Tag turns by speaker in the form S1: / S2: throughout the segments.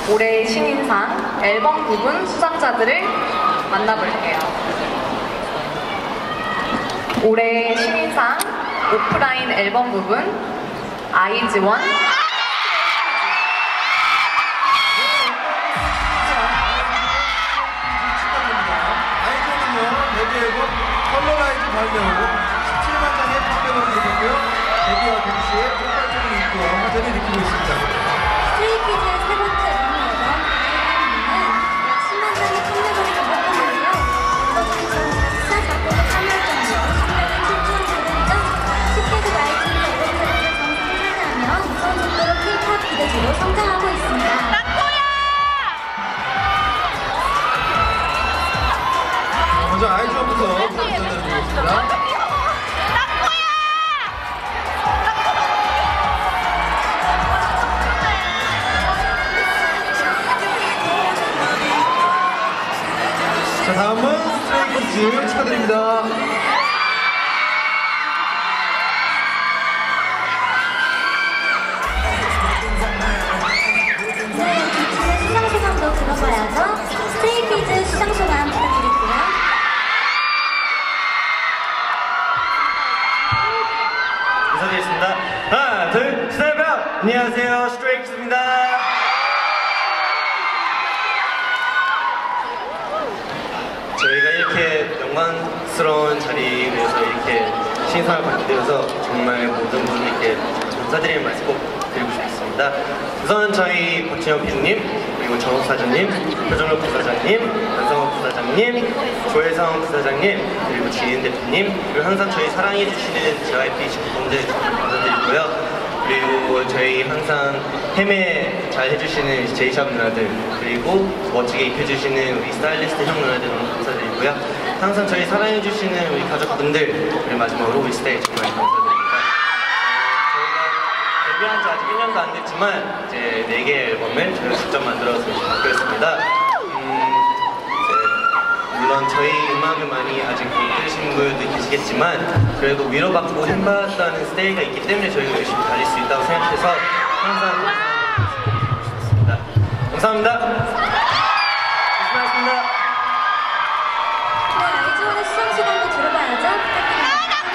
S1: 올해의 신인상 앨범 부분 수상자들을 만나볼게요. 올해의 신인상 오프라인 앨범 부분 아이즈원,
S2: 컬러라이즈 발매하고 17만 장의 판매를 이뤘고요. 데뷔와 동시에 폭발적인 인기와 화제를 일으키고 있습니다.
S3: 스트레이키즈의 세 번째 미니 앨범 아이즈원은 약 10만 장의 판매고를 기록했는데요. 앨범에서 작사, 작곡에 참여할 정도로 신뢰를 출중한 그룹이죠. 쉽게도 아이즈원의 앨범 차트를 정상을 차지하며 무서운 정도로 K-POP 기대주로 성장하고 있습니다.
S2: 먼저 아이즈원부터 전해드리겠습니다. 자, 다음은 스트레이키즈 축하드립니다.
S3: 네, BTS 수상소감도 들어봐야죠. 스트레이키즈 수상소감 부탁드릴게요.
S4: 인사드리겠습니다. 하나, 둘, 셋, 넷! 안녕하세요, 스트레이키즈입니다. 저희가 이렇게 영광스러운 자리에서 이렇게 신상을 받게 되어서 정말 모든 분들께 감사드리는 말씀 꼭 드리고 싶습니다. 우선 저희 박진영 PD님, 그리고 정욱 사장님, 표정록 부사장님, 변성욱 부사장님, 조혜성 부사장님, 그리고 지인 대표님, 그리고 항상 저희 사랑해주시는 JYP 직원들 감사드리고요. 그리고 저희 항상 헤매 잘 해주시는 제이샵 누나들, 그리고 멋지게 입혀주시는 우리 스타일리스트 형 누나들 너무 감사드리고요. 항상 저희 사랑해주시는 우리 가족분들, 그리고 마지막으로 우리 스테이 정말 감사드립니다. 저희가 데뷔한 지 아직 1년도 안 됐지만 이제 4개의 앨범을 저희가 직접 만들어서 바뀌었습니다. 물론 저희 음악을 많이 아직 못 들으시는 분들도 계시겠지만 그래도 위로받고 힘받다는 스테이가 있기 때문에 저희가 열심히 달릴 수 있다고 생각해서 항상 감사드리고 싶습니다. 감사합니다. 고생하셨습니다.
S3: 네, 아이즈원의 수상소감도 들어봐야죠. 부탁드립니다.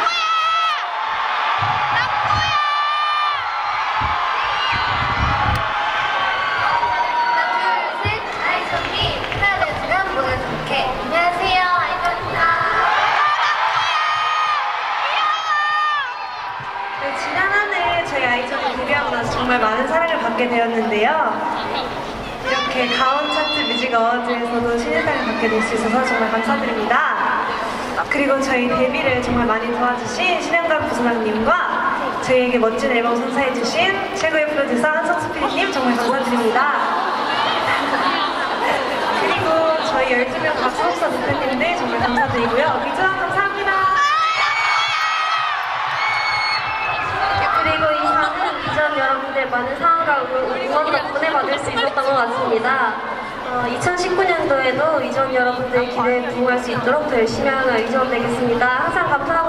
S5: 하나, 둘, 셋! 아이즈원이 하나, 된 시간 모두 좋게. 안녕하세요, 아이즈원입니다.
S6: 네, 지난 한 해 저희 아이즈원이 데뷔하고 나서 정말 많은 사랑을 받게 되었는데요. 이렇게 가온 차트 뮤직 어워즈에서도 신인상을 받게 될 수 있어서 정말 감사드립니다. 그리고 저희 데뷔를 정말 많이 도와주신 신영감 부사장님과 저희에게 멋진 앨범 선사해주신 최고의 프로듀서 한석수 PD님 정말 감사드립니다. 그리고 저희 12명 각소속사 대표님들 정말 감사드리고요. 비주얼 감사합니다.
S5: 그리고 이 상은 이전 여러분들 많은 사랑과 응원 덕분에 받을 수 있었던 것 같습니다. 2019년도에도 이전 여러분들의 기대에 부응할 수 있도록 더 열심히 하는 이전 되겠습니다. 항상 감사하고